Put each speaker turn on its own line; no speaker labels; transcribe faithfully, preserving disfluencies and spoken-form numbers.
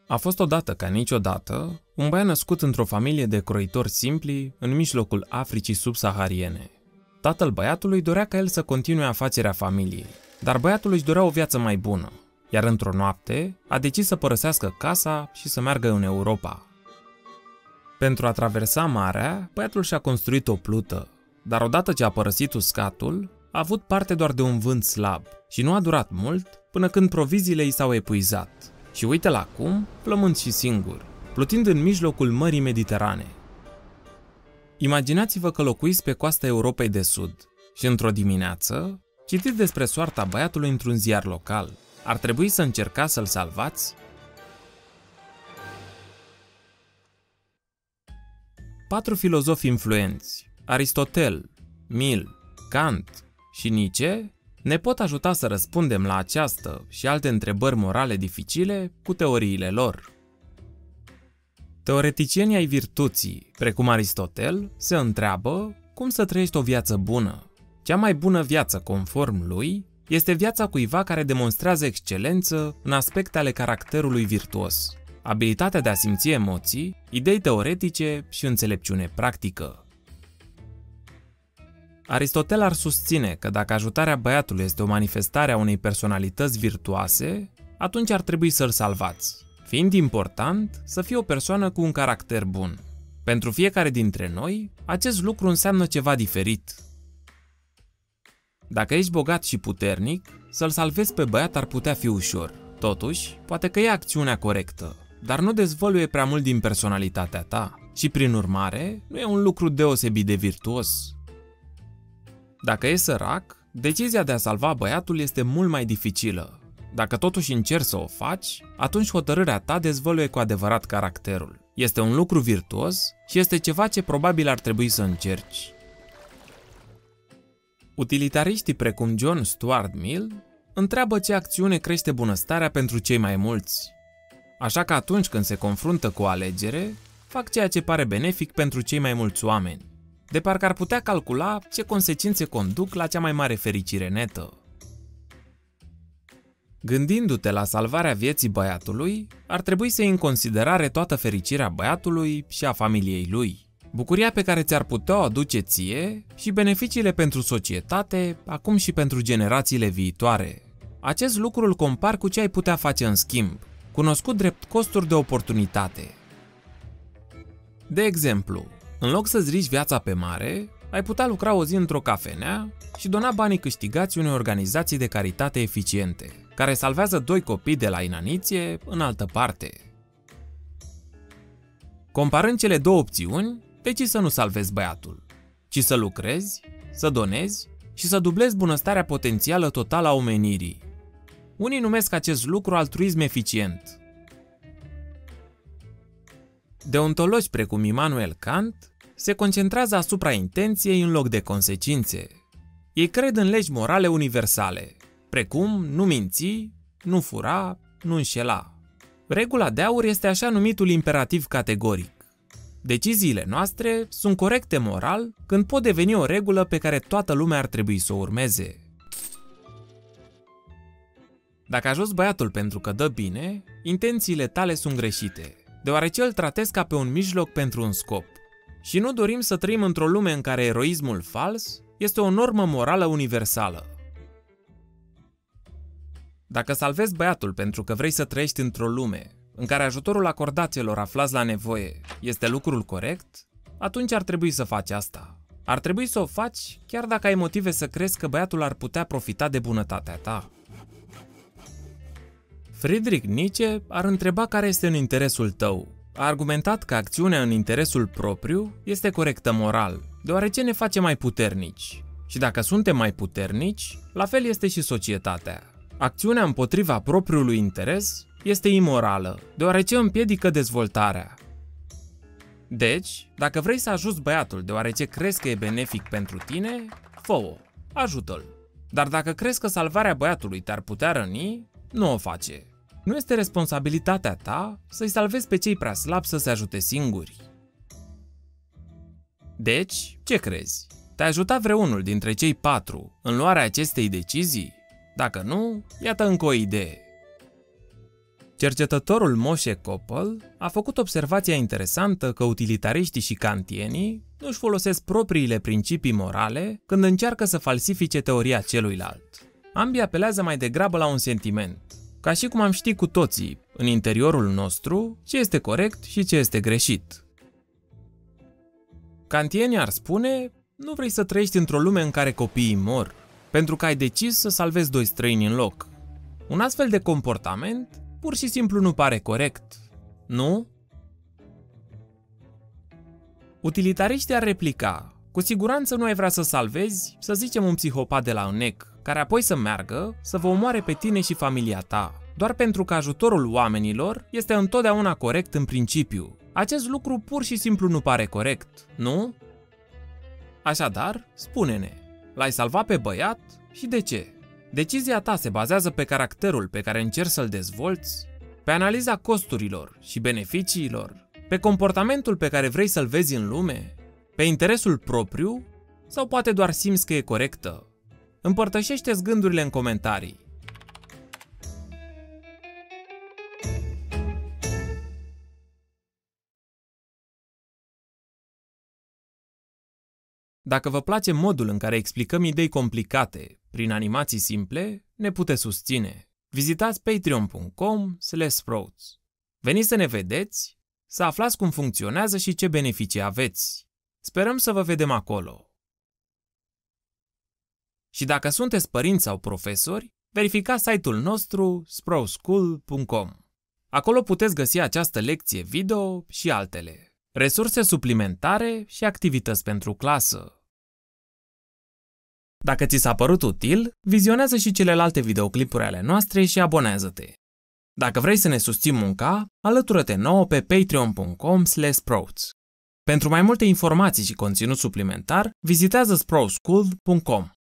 A fost odată ca niciodată un băiat născut într-o familie de croitori simpli în mijlocul Africii subsahariene. Tatăl băiatului dorea ca el să continue afacerea familiei, dar băiatul își dorea o viață mai bună, iar într-o noapte a decis să părăsească casa și să meargă în Europa. Pentru a traversa marea, băiatul și-a construit o plută, dar odată ce a părăsit uscatul, a avut parte doar de un vânt slab și nu a durat mult până când proviziile i s-au epuizat. Și uite-l acum, plămând și singur, plutind în mijlocul Mării Mediterane. Imaginați-vă că locuiți pe coasta Europei de Sud și într-o dimineață citiți despre soarta băiatului într-un ziar local. Ar trebui să încercați să-l salvați? Patru filozofi influenți, Aristotel, Mill, Kant și Nietzsche, ne pot ajuta să răspundem la această și alte întrebări morale dificile cu teoriile lor. Teoreticienii ai virtuții, precum Aristotel, se întreabă cum să trăiești o viață bună. Cea mai bună viață, conform lui, este viața cuiva care demonstrează excelență în aspecte ale caracterului virtuos, abilitatea de a simți emoții, idei teoretice și înțelepciune practică. Aristotel ar susține că dacă ajutarea băiatului este o manifestare a unei personalități virtuoase, atunci ar trebui să-l salvați, fiind important să fie o persoană cu un caracter bun. Pentru fiecare dintre noi, acest lucru înseamnă ceva diferit. Dacă ești bogat și puternic, să-l salvezi pe băiat ar putea fi ușor. Totuși, poate că e acțiunea corectă, dar nu dezvăluie prea mult din personalitatea ta și, prin urmare, nu e un lucru deosebit de virtuos. Dacă e sărac, decizia de a salva băiatul este mult mai dificilă. Dacă totuși încerci să o faci, atunci hotărârea ta dezvăluie cu adevărat caracterul. Este un lucru virtuos și este ceva ce probabil ar trebui să încerci. Utilitariștii precum John Stuart Mill întreabă ce acțiune crește bunăstarea pentru cei mai mulți. Așa că atunci când se confruntă cu o alegere, fac ceea ce pare benefic pentru cei mai mulți oameni. De parcă ar putea calcula ce consecințe conduc la cea mai mare fericire netă. Gândindu-te la salvarea vieții băiatului, ar trebui să iei în considerare toată fericirea băiatului și a familiei lui, bucuria pe care ți-ar putea o aduce ție și beneficiile pentru societate, acum și pentru generațiile viitoare. Acest lucru îl compar cu ce ai putea face în schimb, cunoscut drept costuri de oportunitate. De exemplu, în loc să-ți riști viața pe mare, ai putea lucra o zi într-o cafenea și dona banii câștigați unei organizații de caritate eficiente, care salvează doi copii de la inaniție în altă parte. Comparând cele două opțiuni, decizi să nu salvezi băiatul, ci să lucrezi, să donezi și să dublezi bunăstarea potențială totală a omenirii. Unii numesc acest lucru altruism eficient. Deontologi precum Immanuel Kant se concentrează asupra intenției în loc de consecințe. Ei cred în legi morale universale, precum nu minți, nu fura, nu înșela. Regula de aur este așa numitul imperativ categoric. Deciziile noastre sunt corecte moral când pot deveni o regulă pe care toată lumea ar trebui să o urmeze. Dacă ajuți băiatul pentru că dă bine, intențiile tale sunt greșite, deoarece îl tratezi ca pe un mijloc pentru un scop. Și nu dorim să trăim într-o lume în care eroismul fals este o normă morală universală. Dacă salvezi băiatul pentru că vrei să trăiești într-o lume în care ajutorul acordat celor aflați la nevoie este lucrul corect, atunci ar trebui să faci asta. Ar trebui să o faci chiar dacă ai motive să crezi că băiatul ar putea profita de bunătatea ta. Friedrich Nietzsche ar întreba care este în interesul tău. A argumentat că acțiunea în interesul propriu este corectă moral, deoarece ne face mai puternici. Și dacă suntem mai puternici, la fel este și societatea. Acțiunea împotriva propriului interes este imorală, deoarece împiedică dezvoltarea. Deci, dacă vrei să ajuți băiatul deoarece crezi că e benefic pentru tine, fă-o, ajută-l. Dar dacă crezi că salvarea băiatului te-ar putea răni, nu o face. Nu este responsabilitatea ta să-i salvezi pe cei prea slabi să se ajute singuri. Deci, ce crezi? Te-a ajutat vreunul dintre cei patru în luarea acestei decizii? Dacă nu, iată încă o idee. Cercetătorul Moshe Koppel a făcut observația interesantă că utilitariștii și kantienii nu-și folosesc propriile principii morale când încearcă să falsifice teoria celuilalt. Ambii apelează mai degrabă la un sentiment, ca și cum am ști cu toții, în interiorul nostru, ce este corect și ce este greșit. Kantienii ar spune: nu vrei să trăiești într-o lume în care copiii mor, pentru că ai decis să salvezi doi străini în loc. Un astfel de comportament pur și simplu nu pare corect, nu? Utilitariștii ar replica: cu siguranță nu ai vrea să salvezi, să zicem, un psihopat de la U N E C, care apoi să meargă să vă omoare pe tine și familia ta, doar pentru că ajutorul oamenilor este întotdeauna corect în principiu. Acest lucru pur și simplu nu pare corect, nu? Așadar, spune-ne, l-ai salvat pe băiat și de ce? Decizia ta se bazează pe caracterul pe care încerci să-l dezvolți, pe analiza costurilor și beneficiilor, pe comportamentul pe care vrei să-l vezi în lume, pe interesul propriu sau poate doar simți că e corectă? Împărtășește-ți gândurile în comentarii. Dacă vă place modul în care explicăm idei complicate prin animații simple, ne puteți susține. Vizitați patreon punct com slash sprouts. Veniți să ne vedeți, să aflați cum funcționează și ce beneficii aveți. Sperăm să vă vedem acolo. Și dacă sunteți părinți sau profesori, verificați site-ul nostru sprout school punct com. Acolo puteți găsi această lecție video și altele, resurse suplimentare și activități pentru clasă. Dacă ți s-a părut util, vizionează și celelalte videoclipuri ale noastre și abonează-te. Dacă vrei să ne susții munca, alătură-te nouă pe patreon punct com slash sprouts. Pentru mai multe informații și conținut suplimentar, vizitează sprout school punct com.